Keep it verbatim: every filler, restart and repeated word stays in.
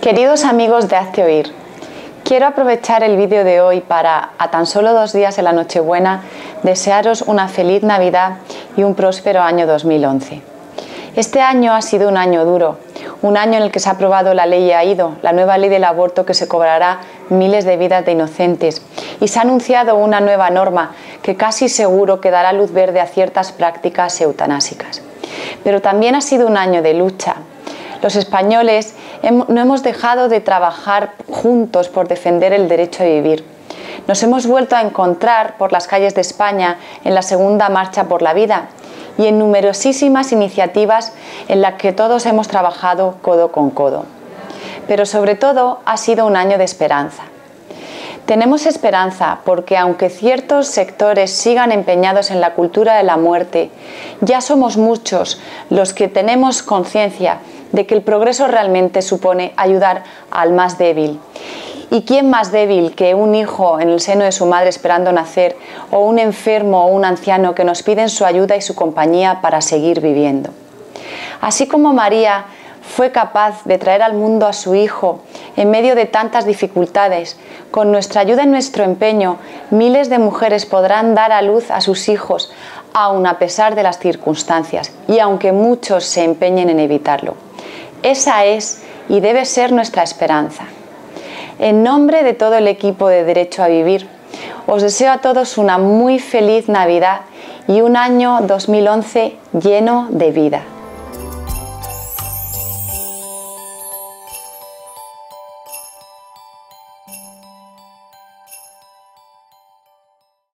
Queridos amigos de Hazte Oír, quiero aprovechar el vídeo de hoy para, a tan solo dos días de la Nochebuena, desearos una feliz Navidad y un próspero año dos mil once. Este año ha sido un año duro, un año en el que se ha aprobado la ley AIDO, la nueva ley del aborto que se cobrará miles de vidas de inocentes, y se ha anunciado una nueva norma que casi seguro que dará luz verde a ciertas prácticas eutanásicas. Pero también ha sido un año de lucha. Los españoles no hemos dejado de trabajar juntos por defender el derecho a vivir. Nos hemos vuelto a encontrar por las calles de España en la segunda Marcha por la Vida y en numerosísimas iniciativas en las que todos hemos trabajado codo con codo. Pero sobre todo ha sido un año de esperanza. Tenemos esperanza porque aunque ciertos sectores sigan empeñados en la cultura de la muerte, ya somos muchos los que tenemos conciencia de que el progreso realmente supone ayudar al más débil. ¿Y quién más débil que un hijo en el seno de su madre esperando nacer, o un enfermo o un anciano que nos piden su ayuda y su compañía para seguir viviendo? Así como María fue capaz de traer al mundo a su hijo en medio de tantas dificultades, con nuestra ayuda y nuestro empeño, miles de mujeres podrán dar a luz a sus hijos, aun a pesar de las circunstancias, y aunque muchos se empeñen en evitarlo. Esa es y debe ser nuestra esperanza. En nombre de todo el equipo de Derecho a Vivir, os deseo a todos una muy feliz Navidad y un año dos mil once lleno de vida.